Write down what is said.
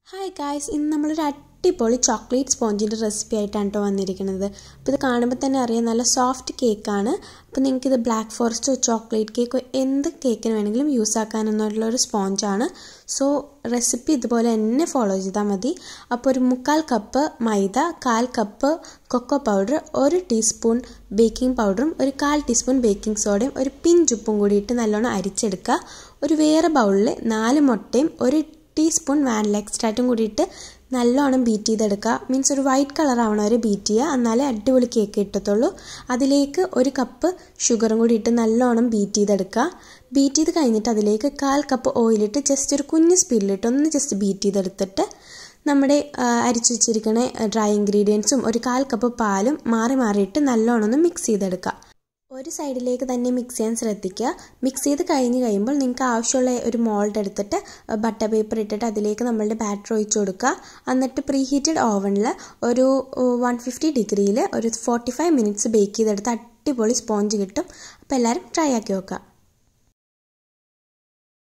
Hi guys, ഇന്ന് നമ്മളൊരു അടിപൊളി ചോക്ലേറ്റ് സ്പോഞ്ചിന്റെ റെസിപ്പി ആയിട്ടാണ് ട്ടോ വന്നിരിക്കുന്നത്. അപ്പോൾ ഇത് കാണുമ്പോൾ തന്നെ അറിയാം നല്ല സോഫ്റ്റ് കേക്ക് ആണ്. അപ്പോൾ നിങ്ങൾക്ക് ഇത് ബ്ലാക്ക് ഫോറസ്റ്റോ ചോക്ലേറ്റ് കേക്കോ എന്ത് കേക്കിന് വേണമെങ്കിലും യൂസ് ആക്കാനുള്ള ഒരു സ്പോഞ്ച് ആണ്. സോ റെസിപ്പി ഇതുപോലെ തന്നെ ഫോളോ ചെയ്താൽ മതി. അപ്പോൾ ഒരു 1/4 cup maida, 1/4 cup cocoa powder, 1 teaspoon baking പൗഡറും, ഒരു 1/4 ടീസ്പൂൺ ബേക്കിംഗ് സോഡയും, ഒരു പിഞ്ച് ഉപ്പും കൂടി ഇട്ട് നല്ലോണം അരിച്ചെടുക്കുക. ഒരു വേറെ ബൗളിൽ 4 മുട്ടയും 1 ടീസ്പൂൺ വാനില എക്സ്ട്രാക്റ്റും കൂടിയിട്ട് നല്ലോണം ബീറ്റ് ചെയ്തെടുക്കുക. മീൻസ് ഒരു വൈറ്റ് കളർ ആവണ വരെ ബീറ്റ് ചെയ്യുക, എന്നാലേ അടിപൊളി കേക്ക് കിട്ടത്തുള്ളൂ. അതിലേക്ക് 1 കപ്പ് ഷുഗറും കൂടി ഇട്ട് നല്ലോണം ബീറ്റ് ചെയ്തെടുക്കുക. ബീറ്റ് ചെയ്ത് കഴിഞ്ഞിട്ട് അതിലേക്ക് 1/4 കപ്പ് ഓയിലിട്ട് ജസ്റ്റ് ഒരു കുഞ്ഞ് സ്പീഡിലിട്ട് ഒന്ന് ജസ്റ്റ് ബീറ്റ് ചെയ്തെടുത്തിട്ട് നമ്മുടെ അരിച്ചു വെച്ചിരിക്കുന്ന ഡ്രൈ ഇൻഗ്രീഡിയൻസും ഒരു 1/4 കപ്പ് പാലും മാറി മാറിയിട്ട് നല്ലോണം ഒന്ന് മിക്സ് ചെയ്തെടുക്കുക. ഒരു സൈഡിലേക്ക് തന്നെ മിക്സ് ചെയ്യാൻ ശ്രദ്ധിക്കുക. മിക്സ് ചെയ്ത് കഴിയുമ്പോൾ നിങ്ങൾക്ക് ആവശ്യമുള്ള ഒരു മോൾഡ് എടുത്തിട്ട് ബട്ടർ പേപ്പർ ഇട്ടിട്ട് അതിലേക്ക് നമ്മളുടെ ബാറ്റർ ഒഴിച്ചു കൊടുക്കുക. എന്നിട്ട് പ്രീ ഹീറ്റഡ് ഓവനിൽ ഒരു 150 ഡിഗ്രിയിൽ ഒരു 45 മിനിറ്റ്സ് ബേക്ക് ചെയ്തെടുത്ത് അടിപൊളി സ്പോഞ്ച് കിട്ടും. അപ്പോൾ എല്ലാവരും ട്രൈ ആക്കി നോക്കുക.